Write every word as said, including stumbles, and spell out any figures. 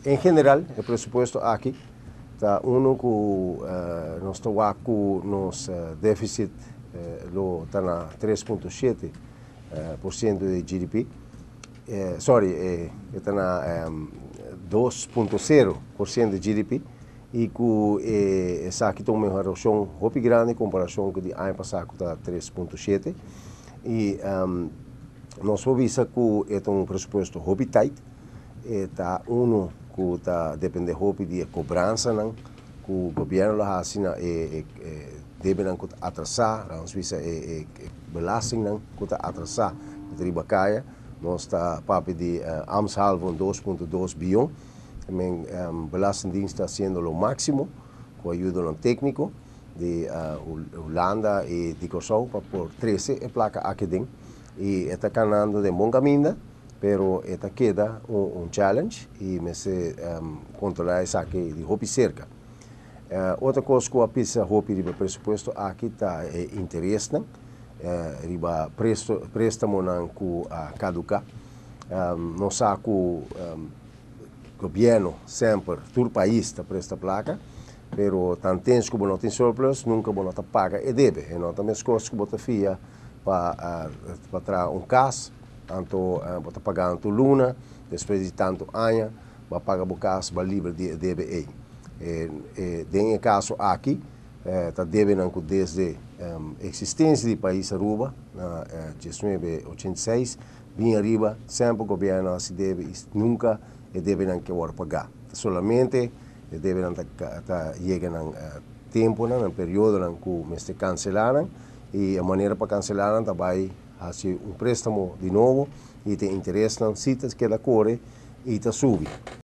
em geral, o pressuposto aqui está um que uh, nós estamos com nos uh, déficit uh, está na três vírgula sete por cento de G D P, uh, sorry, está uh, na um, dois vírgula zero por cento de G D P e que essa aqui tem uma redução muito grande em comparação com o ano passado que está três vírgula sete e um, nós vamos ver que é um pressuposto muito tight, está um que está depende muito de cobrança, não? Que o governo lá assim é deve não atrasar, nós vemos é belasting não que está atrasar de ribacaia, nós está papo de ambsalvo dois vírgula dois bilhão, também um, belastingdienst está sendo o máximo com a ajuda do técnico de uh, Holanda e de Kosovo para por treze e placa aqui dentro e está caminhando de bom caminho. Pero esta queda um, um challenge e me se um, controlar isso aqui de roupa cerca. Uh, outra coisa que eu penso roupa de pressuposto aqui está é interesse, uh, riba presto préstamo não que a caduca. Um, não sabe que o um, governo sempre todo o país está presta placa, pero tanto tempo que não tem surplus nunca não paga e deve. E não também as coisas que você fia para uh, para trazer um caso. Tanto uh, está pagando luna, depois de tanto ano, vai pagar o caso para livre de D B E. E, e, em caso aqui, está uh, devendo desde a um, existência do país Aruba, na uh, mil novecentos e oitenta e seis, bem arriba, sempre o governo se deve, nunca deve não querer pagar. Solamente deve não estar chegando uh, tempo, no período em que se cancelaram, e a maneira para cancelar também assim um préstamo de novo e te interessa, citas que ela corre e te sube.